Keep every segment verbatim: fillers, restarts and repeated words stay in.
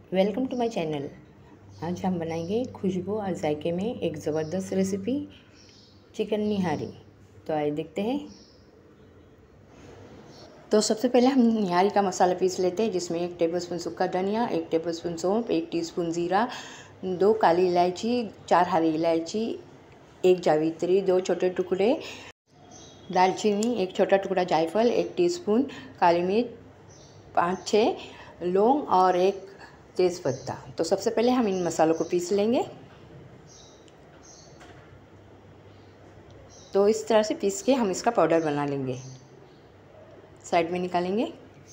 Welcome to my channel. आज हम बनाएंगे खुशबू और जायके में एक ज़बरदस्त रेसिपी चिकन निहारी। तो आइए देखते हैं। तो सबसे पहले हम निहारी का मसाला पीस लेते हैं, जिसमें एक टेबलस्पून सूखा धनिया, एक टेबलस्पून सौंफ, एक टीस्पून ज़ीरा, दो काली इलायची, चार हरी इलायची, एक जावित्री, दो छोटे टुकड़े दालचीनी, एक छोटा टुकड़ा जायफल, एक टीस्पून काली मिर्च, पाँच छः लौंग और एक तेज़पत्ता। तो सबसे पहले हम इन मसालों को पीस लेंगे। तो इस तरह से पीस के हम इसका पाउडर बना लेंगे। साइड में निकालेंगे।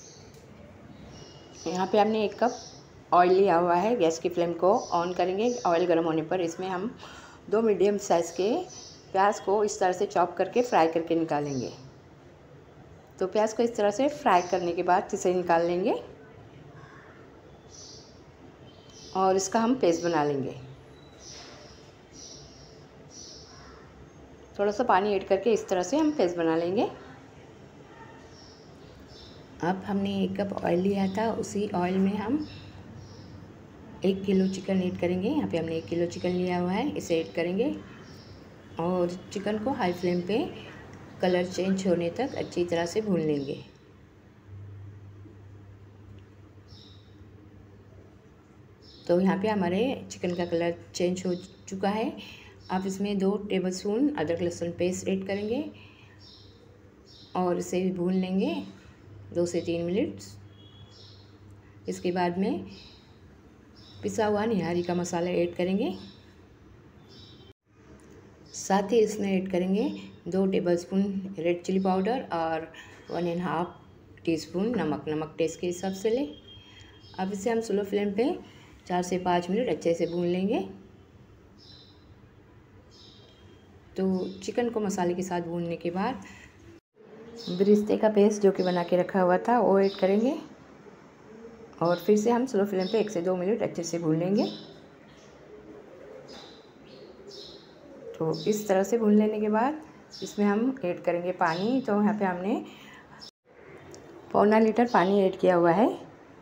यहाँ पे हमने एक कप ऑयल लिया हुआ है। गैस की फ्लेम को ऑन करेंगे। ऑयल गर्म होने पर इसमें हम दो मीडियम साइज़ के प्याज को इस तरह से चॉप करके फ्राई करके निकालेंगे। तो प्याज को इस तरह से फ्राई करने के बाद इसे निकाल लेंगे और इसका हम पेस्ट बना लेंगे। थोड़ा सा पानी ऐड करके इस तरह से हम पेस्ट बना लेंगे। अब हमने एक कप ऑयल लिया था, उसी ऑयल में हम एक किलो चिकन ऐड करेंगे। यहाँ पे हमने एक किलो चिकन लिया हुआ है, इसे ऐड करेंगे और चिकन को हाई फ्लेम पे कलर चेंज होने तक अच्छी तरह से भून लेंगे। तो यहाँ पे हमारे चिकन का कलर चेंज हो चुका है। अब इसमें दो टेबलस्पून अदरक लहसुन पेस्ट ऐड करेंगे और इसे भी भून लेंगे दो से तीन मिनट। इसके बाद में पिसा हुआ निहारी का मसाला ऐड करेंगे। साथ ही इसमें ऐड करेंगे दो टेबलस्पून रेड चिली पाउडर और one and half teaspoon नमक। नमक टेस्ट के हिसाब से लें। अब इसे हम स्लो फ्लेम पे चार से पाँच मिनट अच्छे से भून लेंगे। तो चिकन को मसाले के साथ भूनने के बाद बिरिस्ते का पेस्ट जो कि बना के रखा हुआ था वो ऐड करेंगे और फिर से हम स्लो फ्लेम पे एक से दो मिनट अच्छे से भून लेंगे। तो इस तरह से भून लेने के बाद इसमें हम ऐड करेंगे पानी। तो यहाँ पे हमने पौना लीटर पानी ऐड किया हुआ है।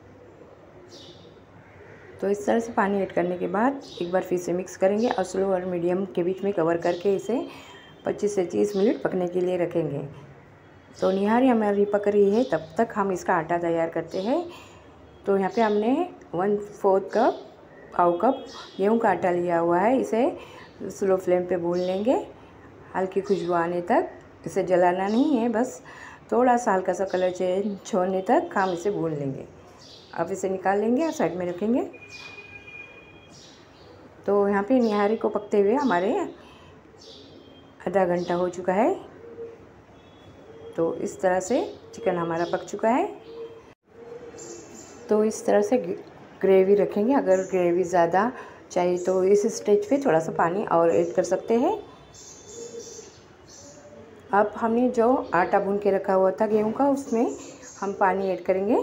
तो इस तरह से पानी ऐड करने के बाद एक बार फिर से मिक्स करेंगे और स्लो और मीडियम के बीच में कवर करके इसे पच्चीस से तीस मिनट पकने के लिए रखेंगे। तो निहारी हमारी पक रही है, तब तक हम इसका आटा तैयार करते हैं। तो यहाँ पे हमने वन फोर्थ कप पाव कप गेहूँ का आटा लिया हुआ है। इसे स्लो फ्लेम पे भून लेंगे हल्की खुशबू आने तक। इसे जलाना नहीं है, बस थोड़ा सा हल्का सा कलर चेंज होने तक हम इसे भून लेंगे। अब इसे निकाल लेंगे और साइड में रखेंगे। तो यहाँ पे निहारी को पकते हुए हमारे आधा घंटा हो चुका है। तो इस तरह से चिकन हमारा पक चुका है। तो इस तरह से ग्रेवी रखेंगे। अगर ग्रेवी ज़्यादा चाहिए तो इस स्टेज पे थोड़ा सा पानी और ऐड कर सकते हैं। अब हमने जो आटा भून के रखा हुआ था गेहूं का, उसमें हम पानी ऐड करेंगे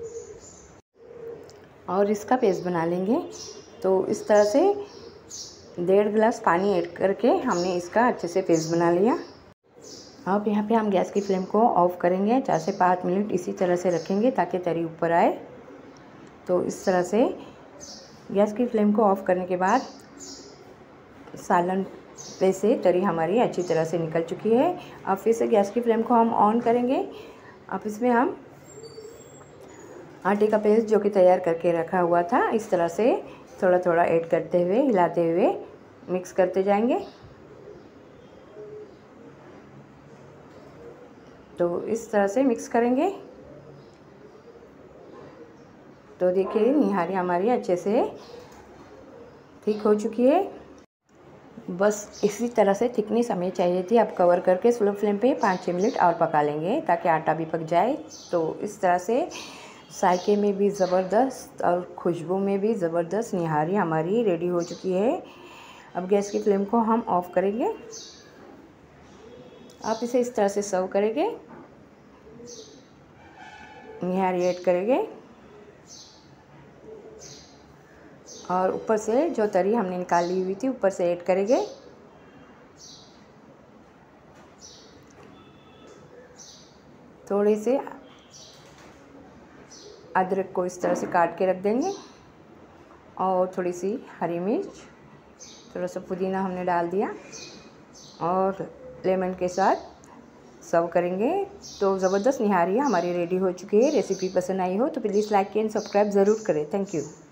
और इसका पेस्ट बना लेंगे। तो इस तरह से डेढ़ गिलास पानी ऐड करके हमने इसका अच्छे से पेस्ट बना लिया। अब यहाँ पे हम गैस की फ्लेम को ऑफ़ करेंगे। चार से पाँच मिनट इसी तरह से रखेंगे ताकि तरी ऊपर आए। तो इस तरह से गैस की फ्लेम को ऑफ़ करने के बाद सालन पे से तरी हमारी अच्छी तरह से निकल चुकी है। अब फिर से गैस की फ्लेम को हम ऑन करेंगे। अब इसमें हम आटे का पेस्ट जो कि तैयार करके रखा हुआ था, इस तरह से थोड़ा थोड़ा ऐड करते हुए हिलाते हुए मिक्स करते जाएंगे। तो इस तरह से मिक्स करेंगे। तो देखिए निहारी हमारी अच्छे से ठीक हो चुकी है। बस इसी तरह से थिकनेस हमें चाहिए थी। अब कवर करके स्लो फ्लेम पे पाँच छः मिनट और पका लेंगे ताकि आटा भी पक जाए। तो इस तरह से जायके में भी ज़बरदस्त और खुशबू में भी ज़बरदस्त निहारी हमारी रेडी हो चुकी है। अब गैस की फ्लेम को हम ऑफ़ करेंगे। आप इसे इस तरह से सर्व करेंगे, निहारी ऐड करेंगे और ऊपर से जो तरी हमने निकाली हुई थी ऊपर से ऐड करेंगे। थोड़े से अदरक को इस तरह से काट के रख देंगे और थोड़ी सी हरी मिर्च, थोड़ा सा पुदीना हमने डाल दिया और लेमन के साथ सर्व करेंगे। तो ज़बरदस्त निहारियाँ हमारी रेडी हो चुकी है। रेसिपी पसंद आई हो तो प्लीज़ लाइक एंड सब्सक्राइब ज़रूर करें। Thank you.